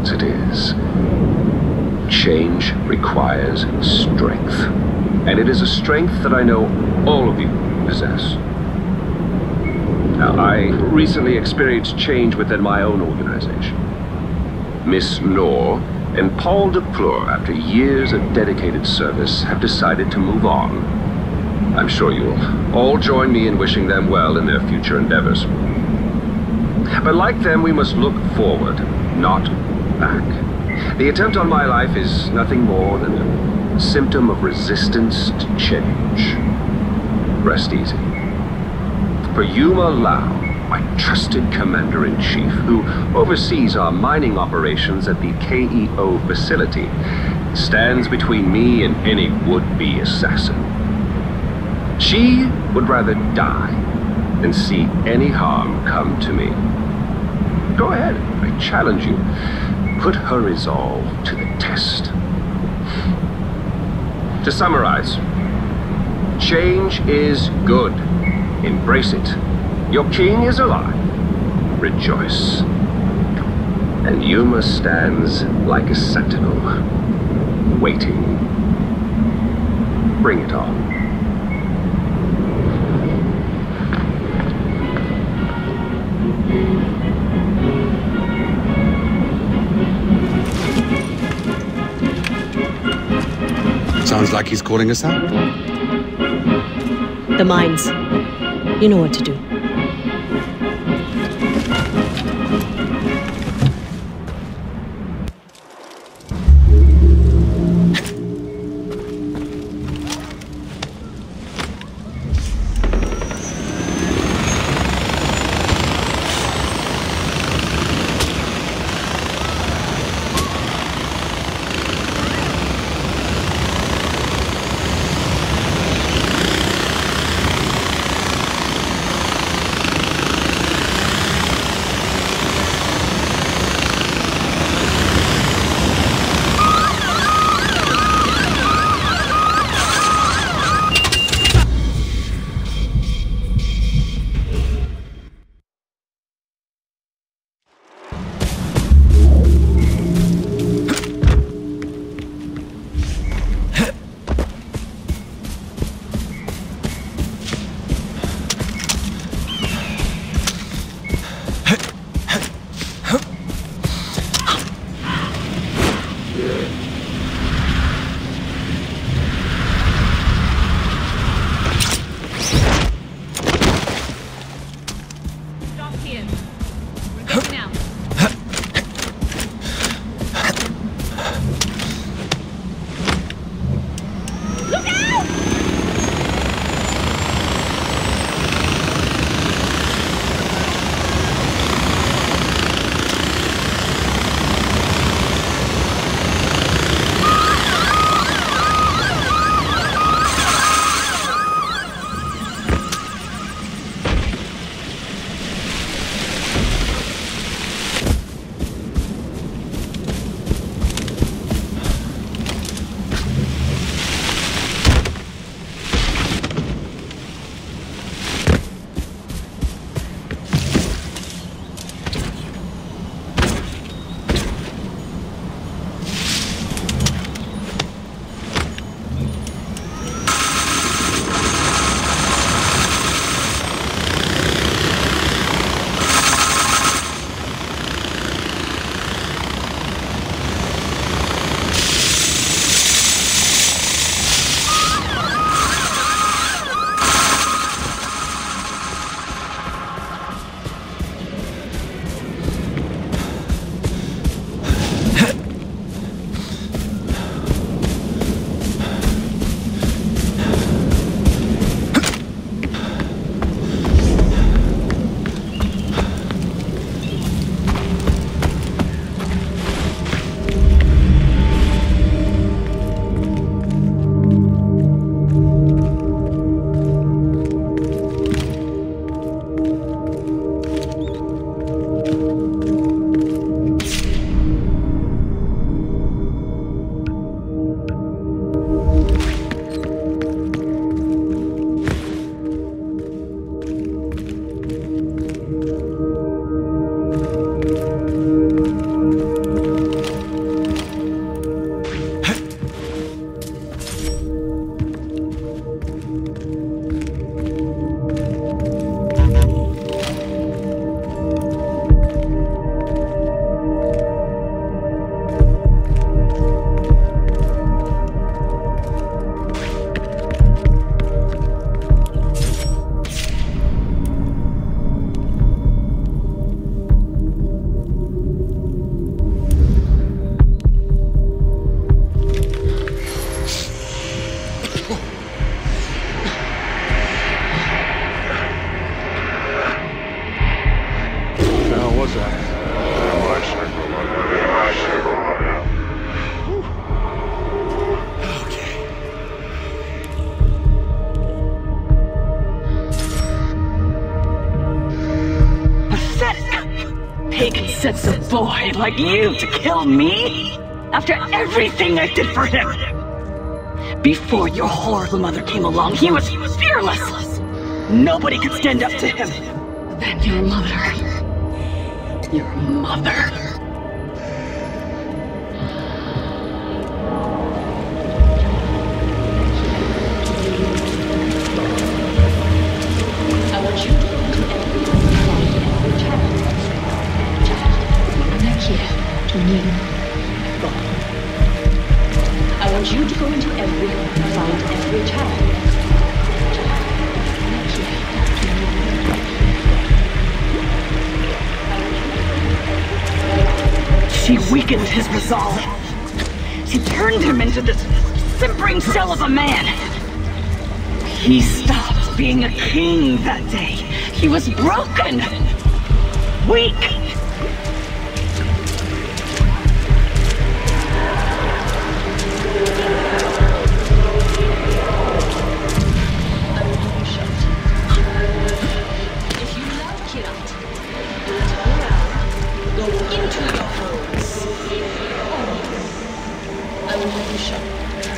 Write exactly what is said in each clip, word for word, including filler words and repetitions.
as it is. Change requires strength, and it is a strength that I know all of you possess. Now, I recently experienced change within my own organization. Miss Noor and Paul DePleur, after years of dedicated service, have decided to move on. I'm sure you'll all join me in wishing them well in their future endeavors. But like them, we must look forward, not back. The attempt on my life is nothing more than a symptom of resistance to change. Rest easy. For Yuma Lau, my trusted commander-in-chief, who oversees our mining operations at the K E O facility, stands between me and any would-be assassin. She would rather die than see any harm come to me. Go ahead, I challenge you. Put her resolve to the test. To summarize, change is good. Embrace it. Your king is alive. Rejoice. And Yuma stands like a sentinel, waiting. Bring it on. Sounds like he's calling us out. The mines. You know what to do. kid like you to kill me? After everything I did for him? Before your horrible mother came along, he was fearless. Nobody could stand up to him. Then your mother. Your mother. I want you to go into every find every child. Child, connect here to me. Go. I want you to go into every find every child. Child, connect here to me. She weakened his resolve. She turned him into this simpering shell of a man. He stopped being a king that day. He was broken. Weak. If you love Kyrat, turn around, go into your homes. I will have you shot.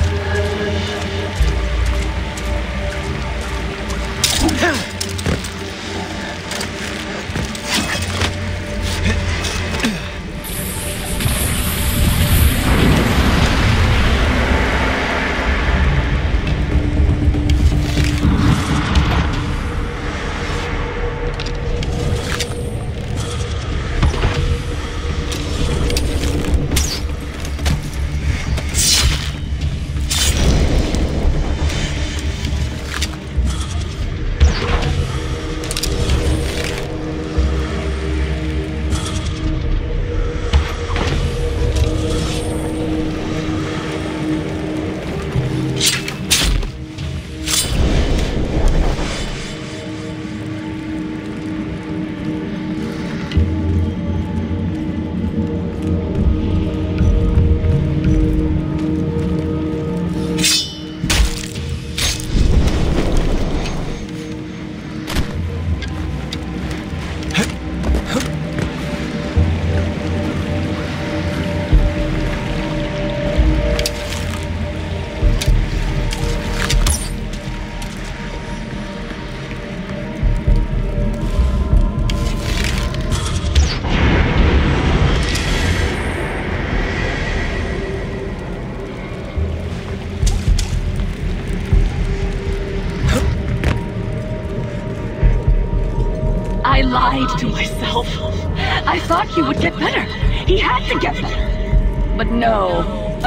I lied to myself. I thought he would get better. He had to get better. But no.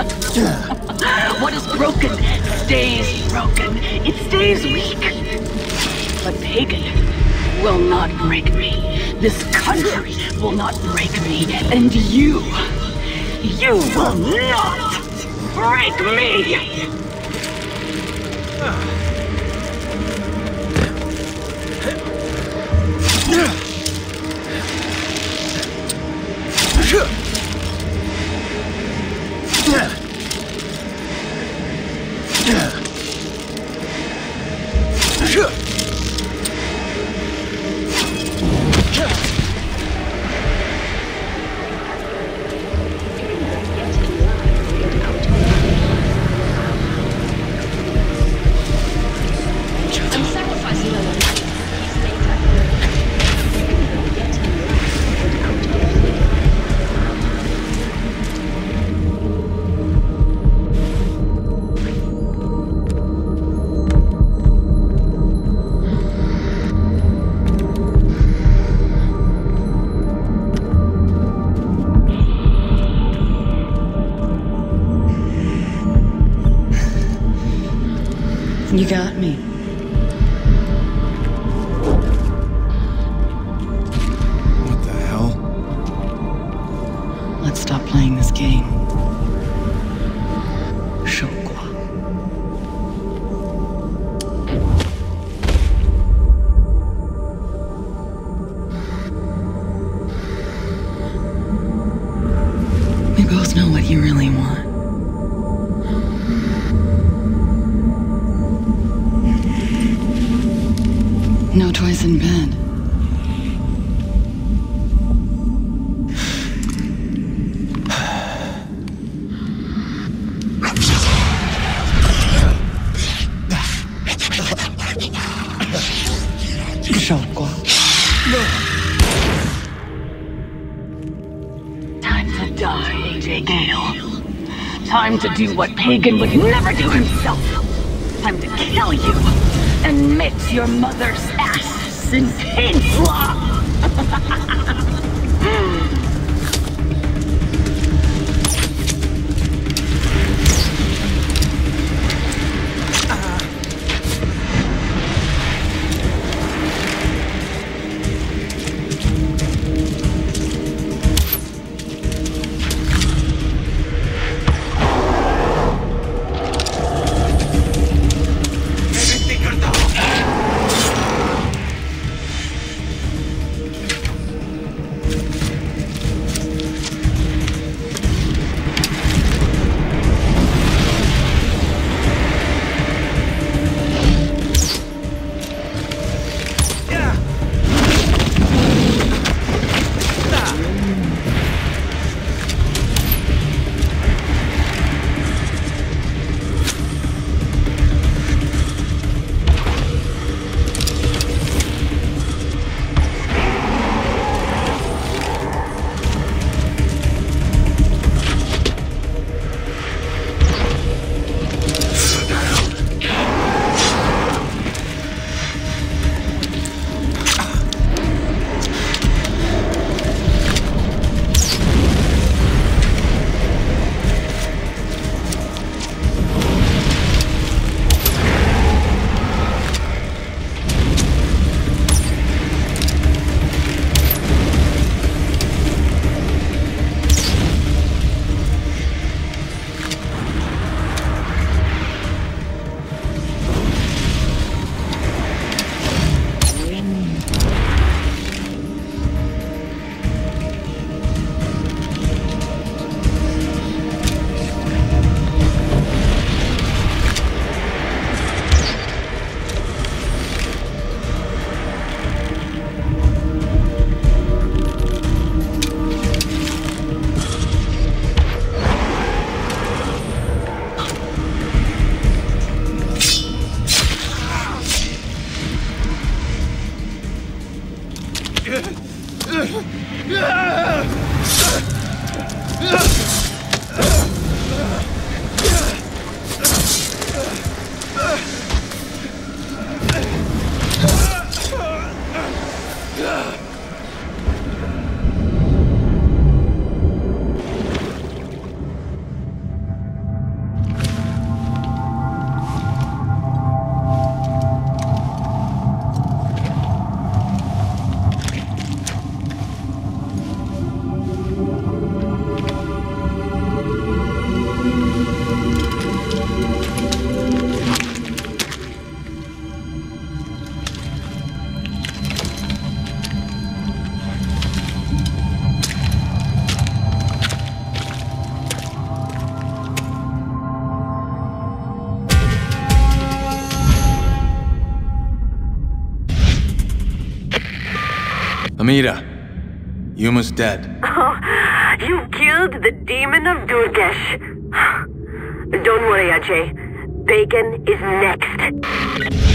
What is broken stays broken. It stays weak. But Pagan will not break me. This country will not break me. And you, you will not break me! You got me. What the hell? Let's stop playing this game. We both know what you really want. No toys in bed. 受过。 Time to die, Ajay Ghale. Time to do what Pagan would never do himself. Time to kill you and mix your mother's ass in pain slop. Amira, Yuma's dead. Oh, you killed the demon of Durgesh. Don't worry, Ajay. Pagan is next.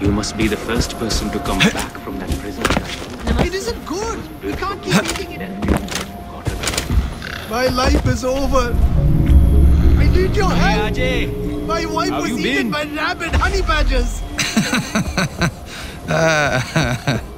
You must be the first person to come back from that prison. It isn't good. We can't keep eating it. My life is over. I need your help. Hey, Ajay. My wife How was you eaten been? by rabid honey badgers.